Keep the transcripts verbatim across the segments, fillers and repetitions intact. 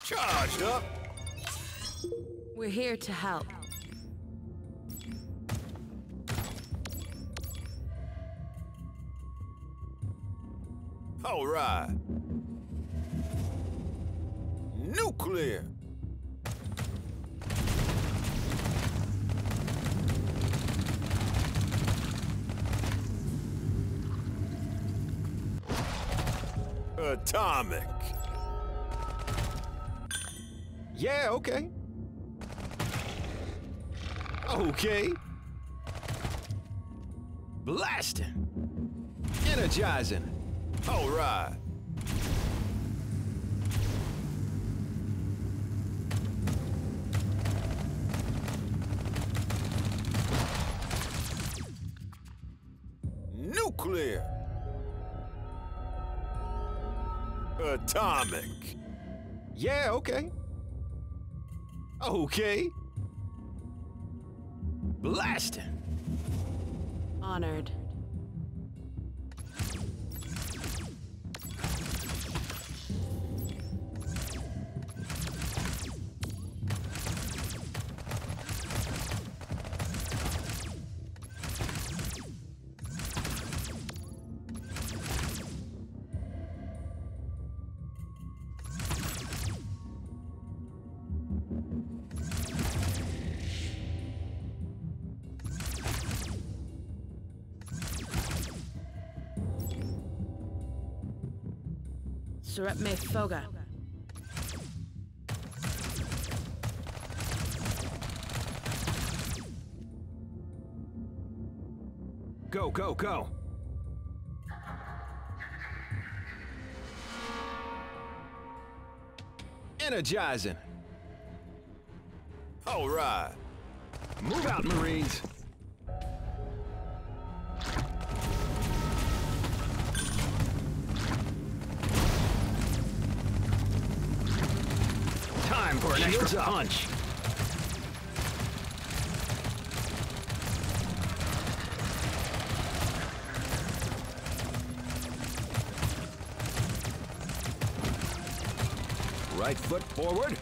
Charged up. We're here to help. All right. Nuclear. Atomic. Yeah, okay. Okay. Blasting. Energizing. All right. Nuclear. Atomic. Yeah, okay. Okay. Blasting. Honored. Surep me foga. Go, go, go. Energizing. All right. Move out, Marines. Time for an Shields extra up. punch. Right foot forward.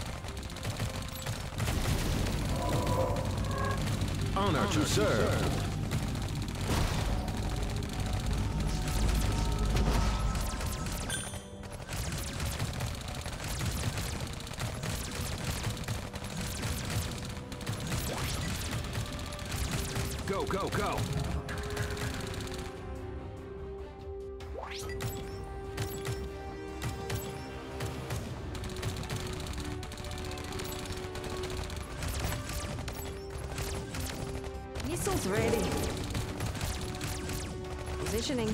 Honor, to serve. Go, go, go. Missiles ready. Positioning.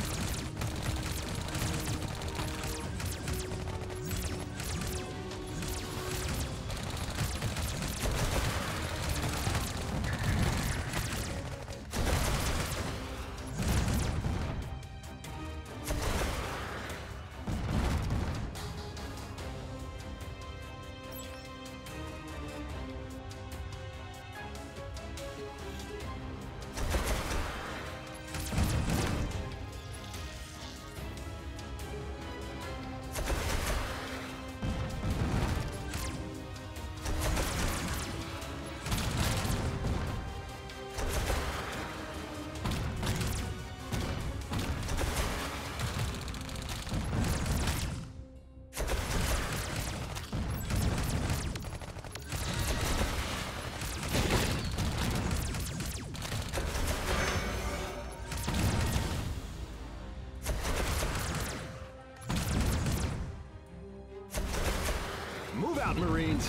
Move out, Marines.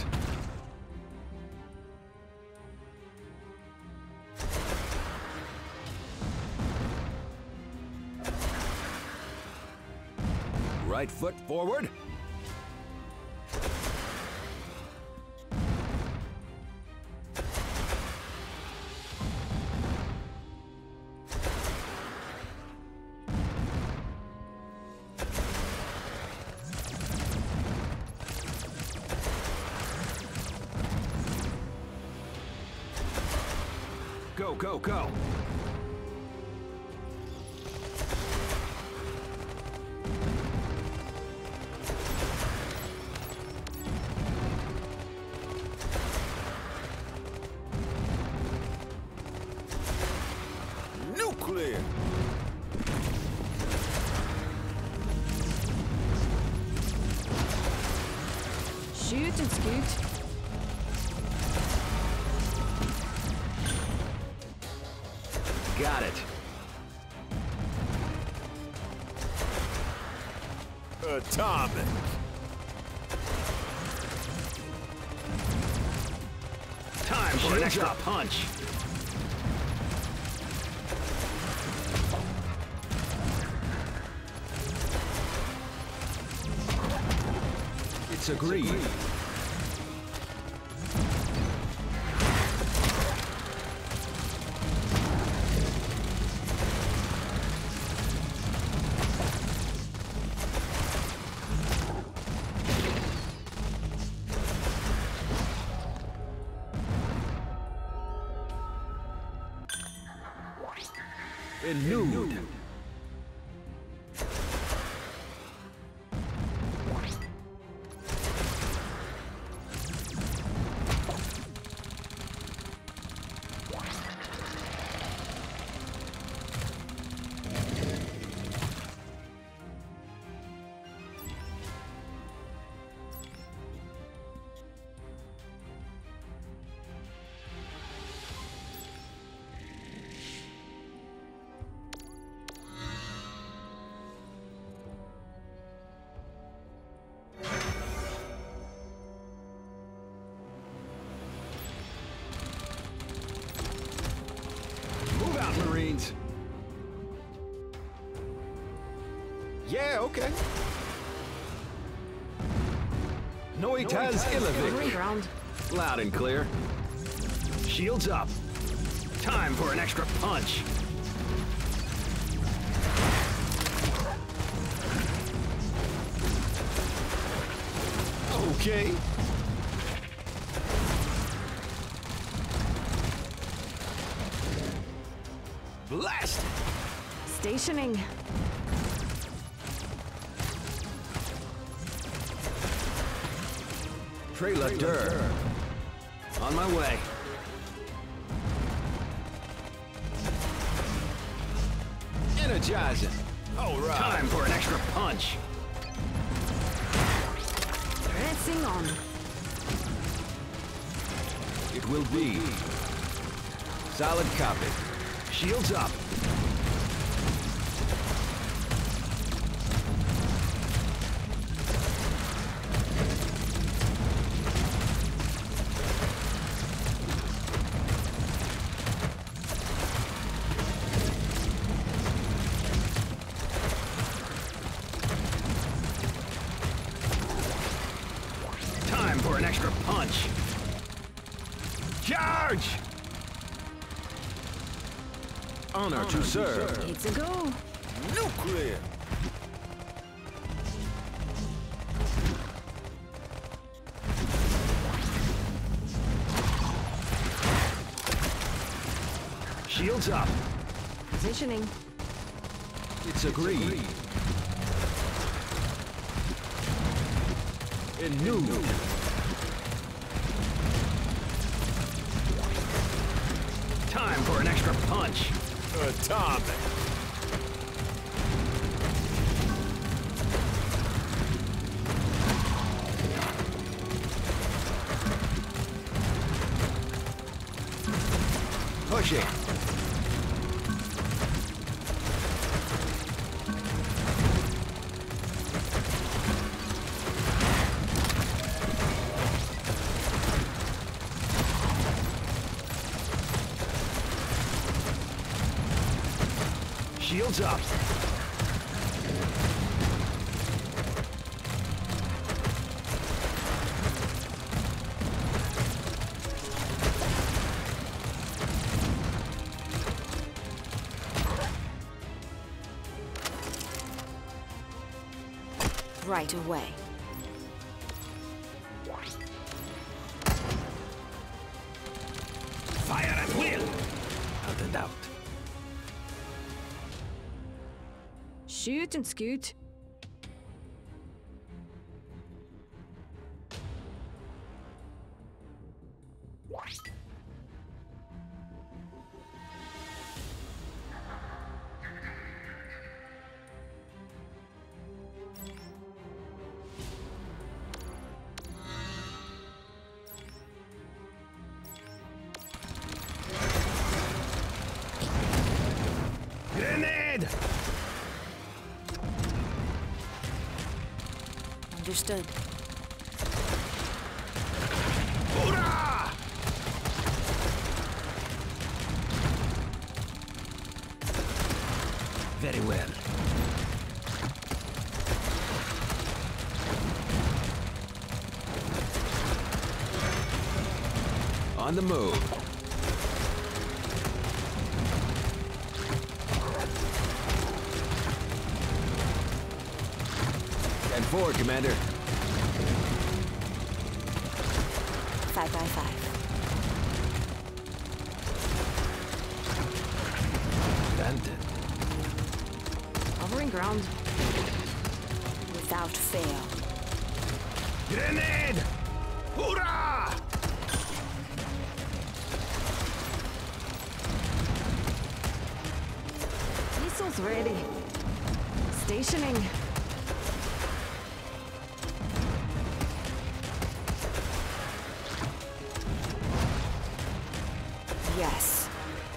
Right foot forward. Go, go, go. Nuclear. Shoot and scoot. Got it. Atomic. Time for an extra punch. It's agreed. In nude. Marines. Yeah, okay. Noitas Illivic. Ground. Loud and clear. Shields up. Time for an extra punch. Okay. Blast! Stationing. Trailer Dur. On my way. Energizing. All right. Time for an extra punch. Pressing on. It will be. Solid copy. Shields up. Time for an extra punch. Charge! Honor, Honor to serve. serve. It's a go. Nuclear. Shields up. Positioning. It's agreed. It's agreed. In nude. Time for an extra punch. Atomic. Pushing. Shields up. Right away. Fire at will. Out and out. Shoot and scoot. Understood. Hoorah! Very well. On the move. ten four, Commander. Five by five. Bandit. Covering ground. Without fail. Grenade! Hoorah! Missiles ready. Stationing. Yes.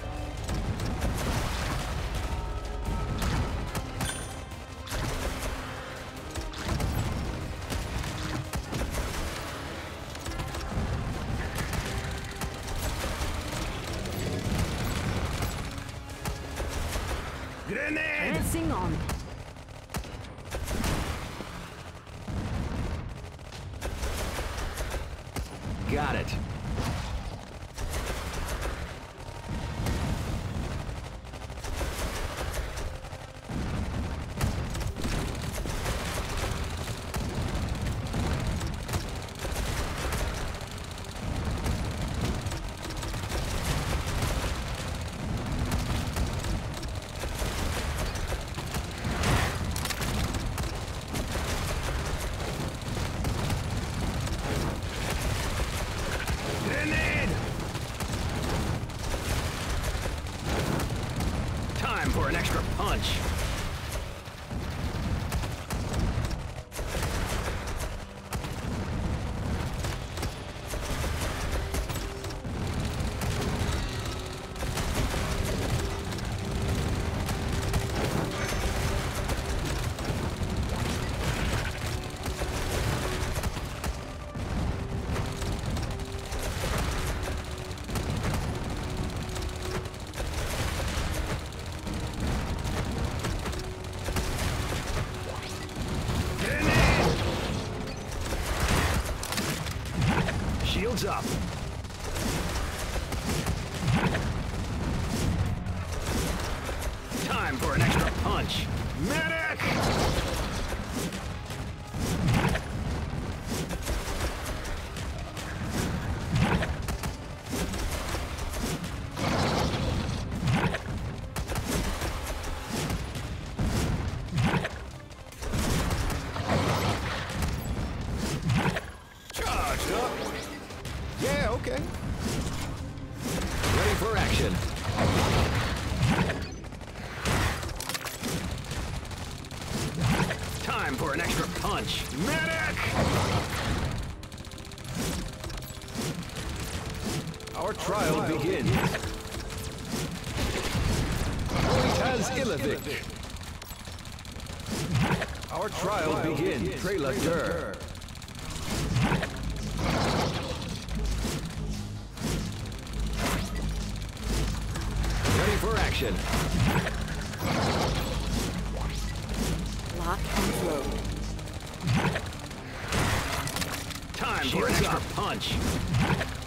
Grenade! Dancing on. Got it. Grenade! Time for an extra punch. Shields up. Time for an extra punch. Medic! Charged up. Yeah, okay. Ready for action. Time for an extra punch. Medic! Our trial begins. Has Ilovic. Our trial begins. Trailer Dur. Ready for action. Lock and flow. Time for an extra punch.